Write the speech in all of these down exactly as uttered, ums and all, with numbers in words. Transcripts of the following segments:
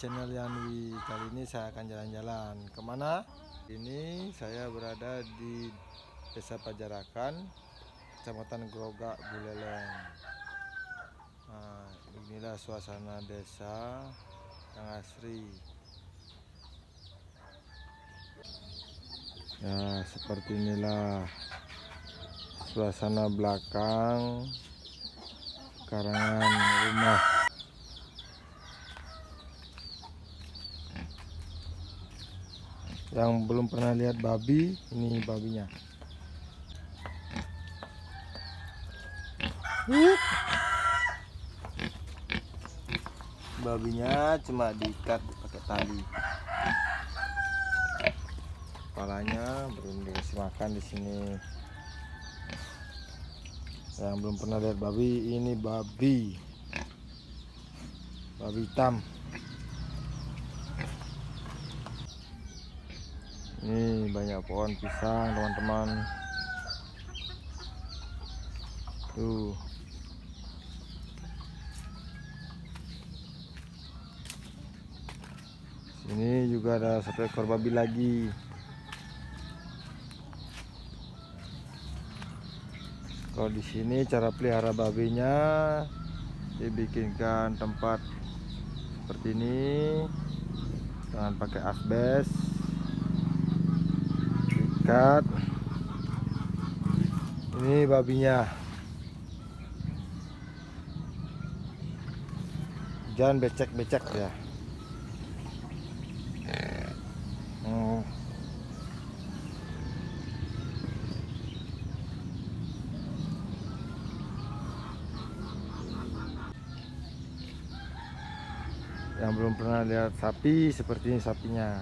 channel Yanwi. Kali ini saya akan jalan-jalan kemana? Ini saya berada di Desa Pajarakan, Kecamatan Grogak, Buleleng. Nah, inilah suasana desa yang asri. Ya, seperti inilah suasana belakang karangan rumah. Yang belum pernah lihat babi, ini babinya. Babinya cuma diikat pakai tali. Kepalanya belum dikasih makan di sini. Yang belum pernah lihat babi, ini babi. Babi hitam. Ini banyak pohon pisang, teman-teman. Tuh. Sini juga ada satu ekor babi lagi. Kalau di sini cara pelihara babinya, dibikinkan tempat seperti ini dengan pakai asbes, ikat. Ini babinya. Jangan becek-becek ya. Hmm. Yang belum pernah lihat sapi, seperti ini sapinya.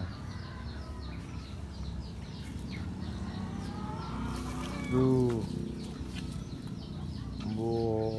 Tuh. Bu.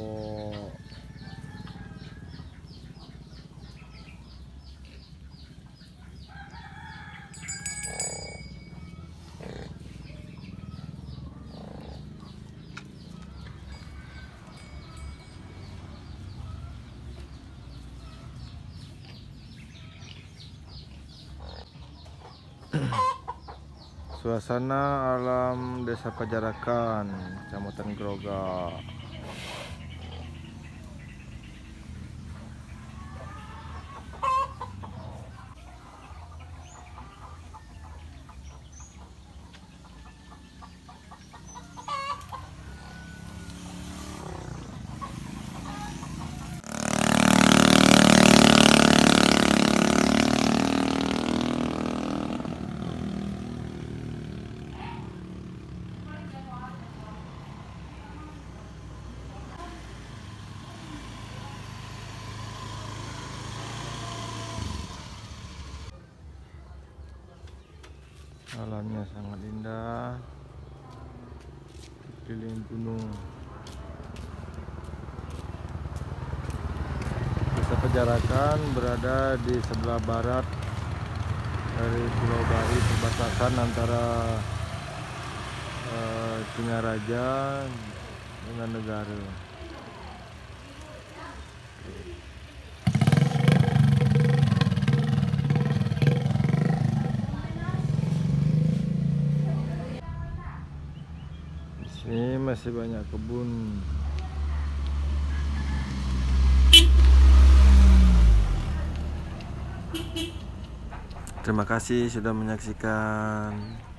Suasana alam Desa Pajarakan, Kecamatan Grogak. Alamnya sangat indah, dikelilingi gunung. Desa Pajarakan berada di sebelah barat dari Pulau Bari, perbatasan antara uh, Singaraja dengan negara. Ini masih banyak kebun. Terima kasih sudah menyaksikan.